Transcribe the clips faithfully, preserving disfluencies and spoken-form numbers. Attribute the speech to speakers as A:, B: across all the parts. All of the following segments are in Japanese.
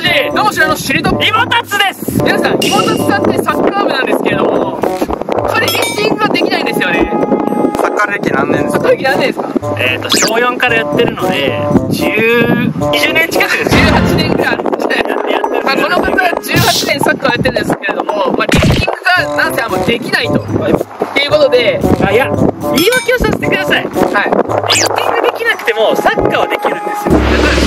A: ジどうも知らのしりとりもたつです。皆さん、いもたつさんってサッカー部なんですけれども、彼リフティングができないんですよね。
B: サッカー歴何年ですか？
A: サッカー歴何年ですか？
C: えっと小よんからやってるのでじゅう、にじゅうねん近くです。
A: じゅうはちねんぐらいあるんですね。まあこの方はじゅうはちねんサッカーをやってるんですけれども、まあ、リフティングがなんせあんまできないとっていうことで、
C: あ、いや言い訳をさせてください。
A: はい、
C: リフティングできなくてもサッカーはできるんですよ。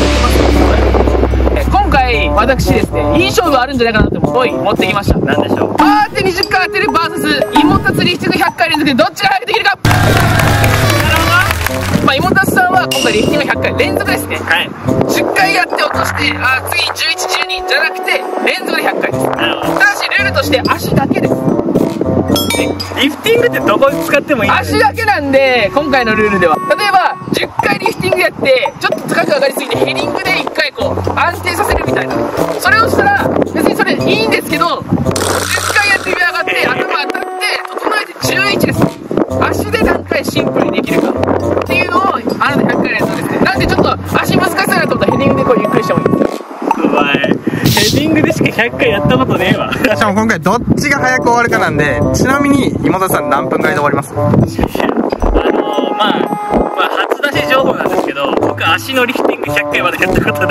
A: 今回私ですね、いい勝負あるんじゃないかなと思い持ってきました。
C: なんでしょう。
A: あーってにじゅっかい当てる ブイエス いもたつリフティングひゃっかい連続でどっちが早くできるか。なるほど。まあいもたつさんは今回リフティングひゃっかい連続ですね。
C: はい。
A: じゅっかいやって落として、あー次じゅういち、じゅうにじゃなくて連続でひゃっかいです。
C: なるほど。
A: ただしルールとして足だけです。
C: リフティングってどこで使ってもいいんです
A: 足だけなんで、今回のルールでは例えばじゅっかいリフティングやってちょっと高く上がりすぎてヘディングでいっかいこう安定させるみたいな、それをしたら別にそれいいんですけど、じゅっかいやって上がって頭当たって整えてじゅういちです。足で何回シンプルにできるかっていうのをあなたひゃっかいやるんですね。なんでちょっと足難しさだと思ったらヘディングでこうゆっくりしてもいいんですよ。
C: お前ヘディングでしかひゃっかいやったことねえわ。
B: しかも今回どっちが早く終わるかなんで、ちなみに妹田さん何分ぐらいで終わります？
C: あのー、まあまあ初出し情報なんですけど、僕足のリフティングひゃっかいまでやったことない。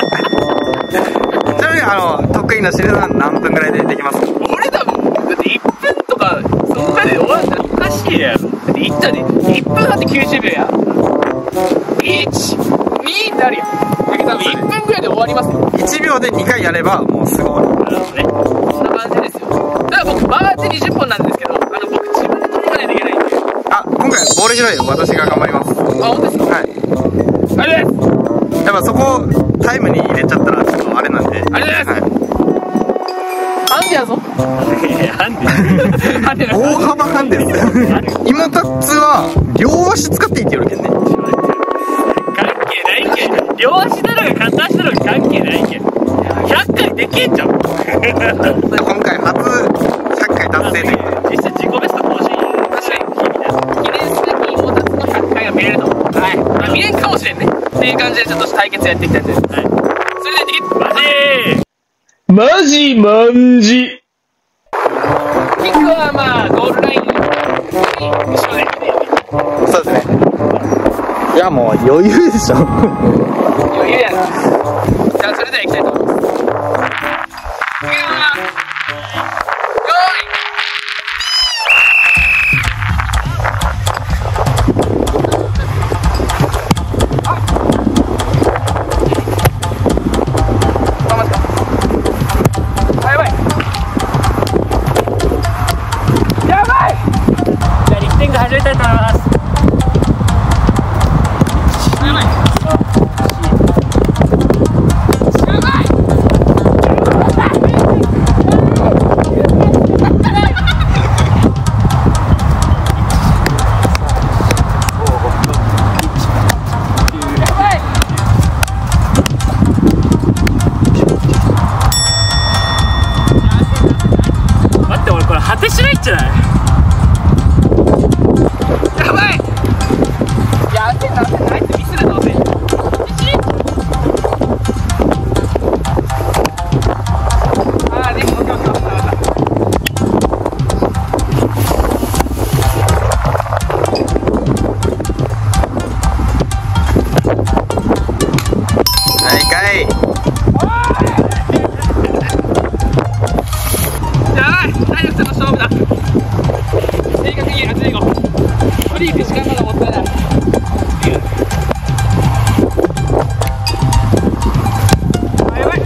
B: ちなみにあの得意なしりとりは何分ぐらいでできます？
A: 俺多分だっていっぷんとかそんなで終わるんだよ。
C: おかしいやろ。
A: だっていったでいっぷんはってきゅうじゅうびょうやいち、にになるやん。だけど多分いっぷんぐらいで終わりますよ。
B: いちびょうでにかいやればもうすぐ終わる。
C: なるほどね。
A: そんな感じですよ。だから僕回ってにじゅっぽんなんですけど、あの僕自分で取りかないといけないんで。
B: あ、今回ボール拾い私が頑張ります。
A: あ、本当ですか？
B: はい。
A: ありがとうございます。
B: やっぱそこタイムに入れちゃったらちょっとあれなんで。
A: ありがとうございます。ハンデやぞ。
C: ハンデ
A: ハンデだ。
B: 大幅半です。妹つは両足使っていいって言うけんね。
C: 関係ないけん。両足だろうが片足だろうが関係ないけん。ひゃっかいできんじゃん。
B: 今回初ひゃっかい達成ということで。
C: 実際自己ベスト更新したい日みたいな。
A: 記念すべき妹たちのひゃっかいが見れると。はい。まあ見れんかもしれんね。っていう感じでちょっと対決やっていきたいと思います。
C: はい。
A: それではできる。
C: マジー。
A: マジマンジ。キックはまあゴールラインに後ろで。
B: そうですね。いやもう余裕でしょ。
A: 余裕やな。じゃあそれでは行きたいと思います。いくよー。
C: 始めたいと思います。待って、俺これ果てしないんじゃない？
A: やばい。いや、焦んな焦んな、あいつミスるどうせ。あー、でも、オッケーオッケーオッケー、分かった。
B: はいかい。
A: やばい、体力との勝負だ。正確に熱いこう。取り行く時間がもったいない。あ、やばい。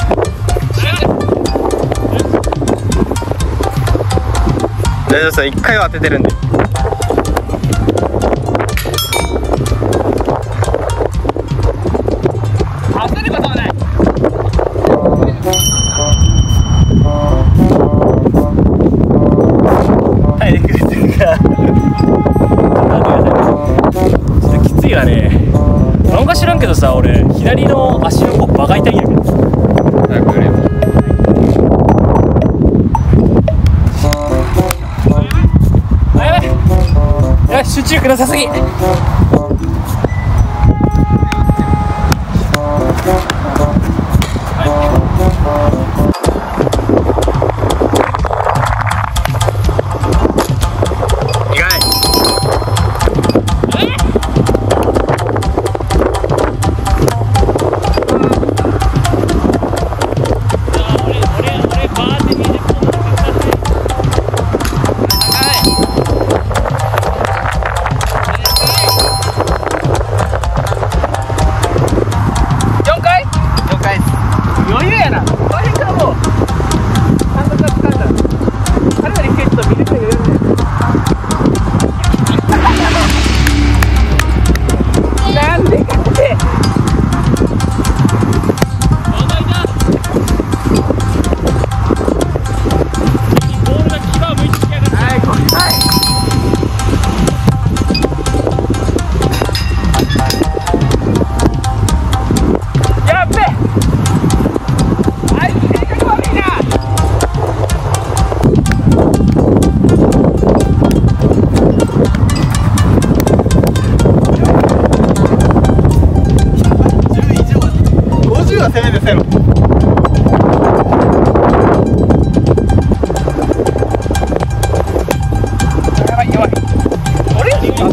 B: 大丈夫ですよ、いっかいは当ててるんで。
A: 焦ることはない。
C: 体力ですがちょっときついわね。なんか知らんけどさ、俺左の足の甲バカ痛いんやけど。
B: 早く売れば。
C: あ、やばい。や、集中力なさすぎ。はい。
B: は攻めてせろ。
A: やばいやばい。オレンジか。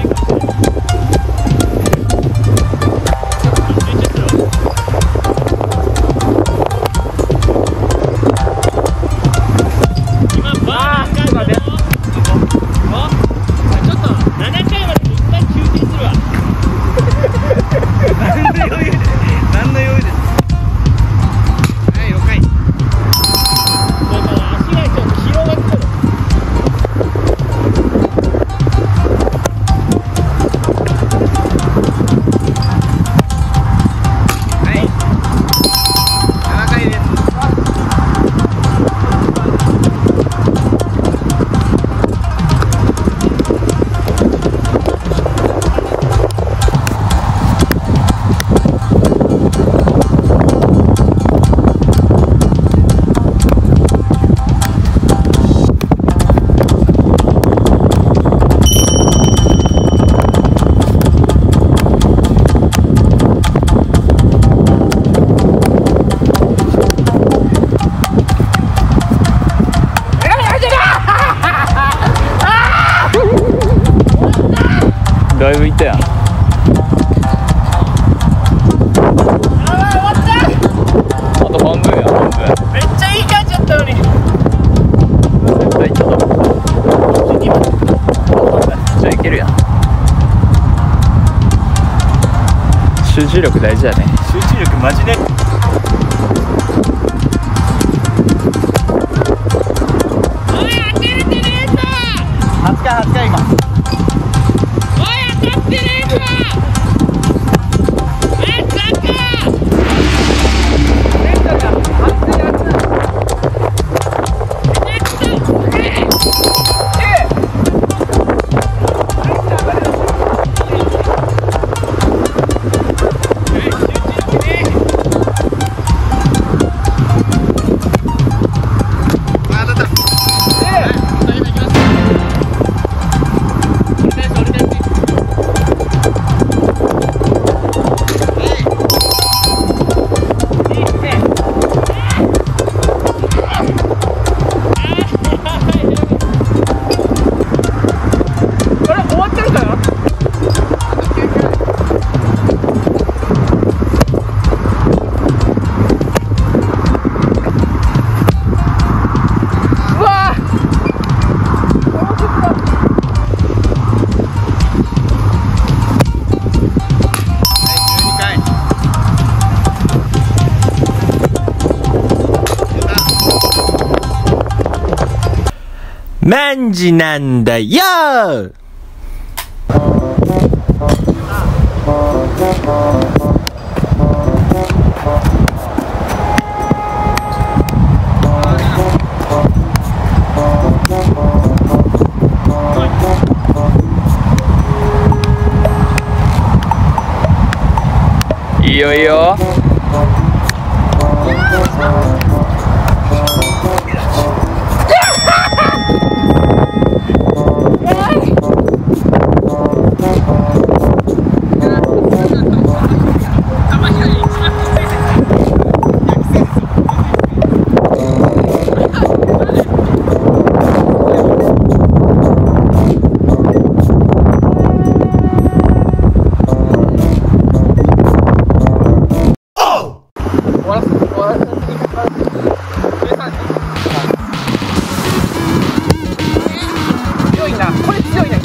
C: だいぶいったやん。あと半分や、半分。
A: めっちゃいい感じだったのに。
C: 絶対いったと思う。じゃあいけるやん。集中力大事だね。
B: 集中力マジで。
A: おい当てれてねえぞ。
B: はちかいはちかい今。
A: おい当たってねえぞ。えっサッカー。レンタだ。熱い熱い。えっとえっえっ。
D: 何時なんだよー。
C: いいよいいよ。
A: 強いな、これ強いな。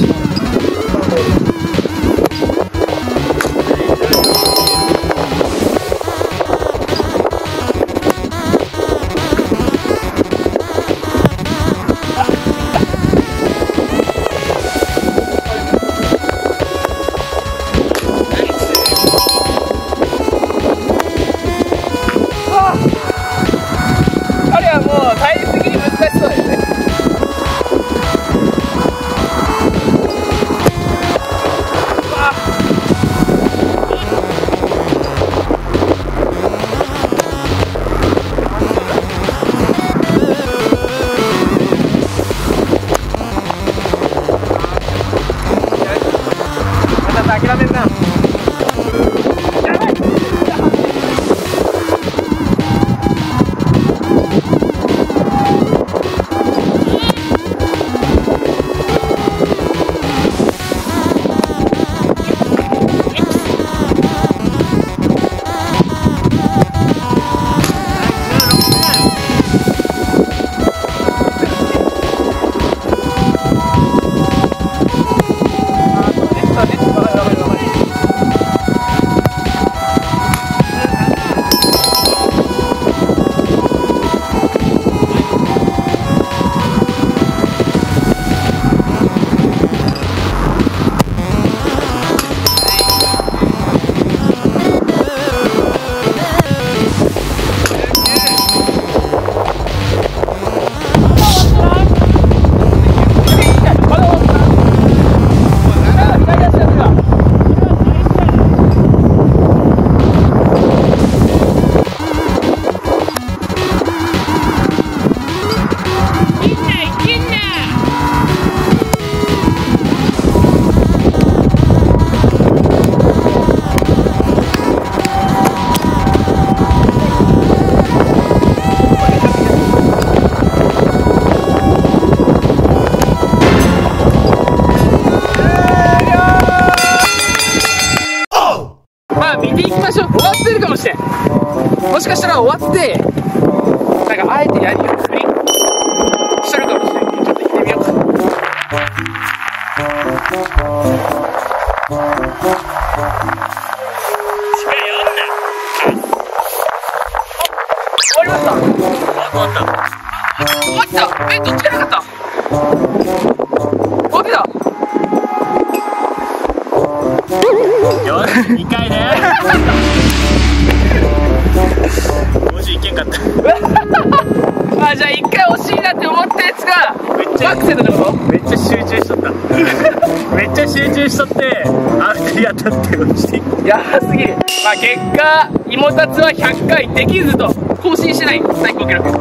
A: したら終わってなんかあえてやるように振りしてるかもしれないんで、ちょっと行ってみようか。終わりました。
C: 終わった
A: 終わった。え、どっちがなかった？終わってた。
C: よし、にかいね。もしいけんかった。
A: あ、じゃあ一回惜しいなって思ったやつが
C: めっちゃ
A: アクセントってこと？
C: めっちゃ集中しとった。めっちゃ集中しとってあふたり当たって落ちて。
A: やばすぎる。まあ結果いもたつはひゃっかいできずと更新しない最高記録。ま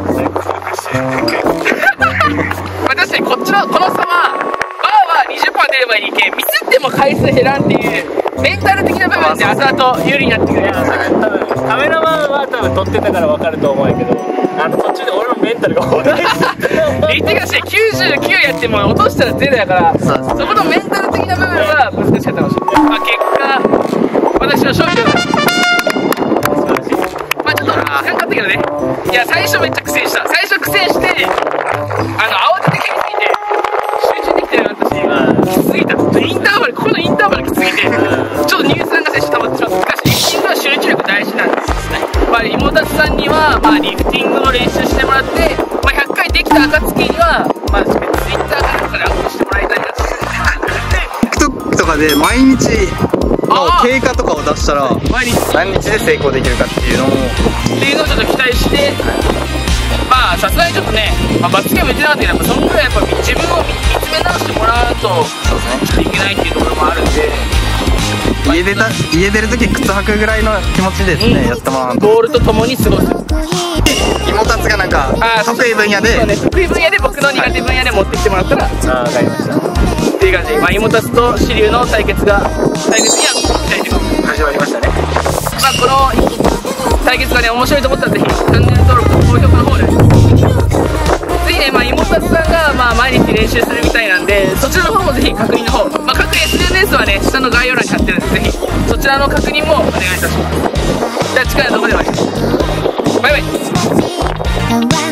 A: あ確かにこっちのこの差はバーは にじゅっパーセント 出ればいいけん、ミスっても回数減らんっていうメンタル的な部分で後々有利になってくる。
C: 多分カメラマンは多分撮ってたから分かると思うんやけど、あの途中で俺のメンタルが落ちて
A: 言ってかしてきゅうじゅうきゅうやっても落としたらゼロやから、そこのメンタル的な部分は難しかったかもしれない。まあ結果私の勝利とまあちょっとあかんかったけどね。いや最初めっちゃ苦戦した。最初苦戦してあの慌ててきすぎて集中できてなかったし、きつすぎた。インターバルここのインターバルきつすぎてちょっと乳酸が最初溜まってしまった。しかしリフティングは集中力大事なんですね。まあ妹たちさんにはまあリフティングを練習してもらって、まあ、ひゃっかいできた暁にはまあツイッターかなんかでアップしてもらいたいなと。
B: TikTok とかで毎日の経過とかを出したら
A: 毎日
B: 何日で成功できるかっていうのを
A: っていうのをちょっと期待して、まあさすがにちょっとね、まあ、罰ゲーム言ってなかったけど、やっぱそのぐらいやっぱ自分を見つめ直してもらうといけないっていうところもあるんで、
B: 家出た家出る時靴履くぐらいの気持ちですね、やってもらわんと。
A: ボールと共に過ごす。
B: 妹たちがなんか得意分野で、
A: そうね、得意分野で僕の苦手分野で持ってきてもらったら、
C: ああ分かりました。
A: っていう感じで、まあ、妹たちと支流の対決が対決には期待が始まりましたね。まあこの対決がね面白いと思ったらぜひチャンネル登録と高評価の方でぜひね、まあ、妹たちさんがまあ毎日練習するみたいなんで、そちらの方もぜひ確認の方、まあ、各 エスエヌエス はね下の概要欄に貼ってるんで、ぜひそちらの確認もお願いいたします。じゃあ近いところでお会いしましょう。バイバイ。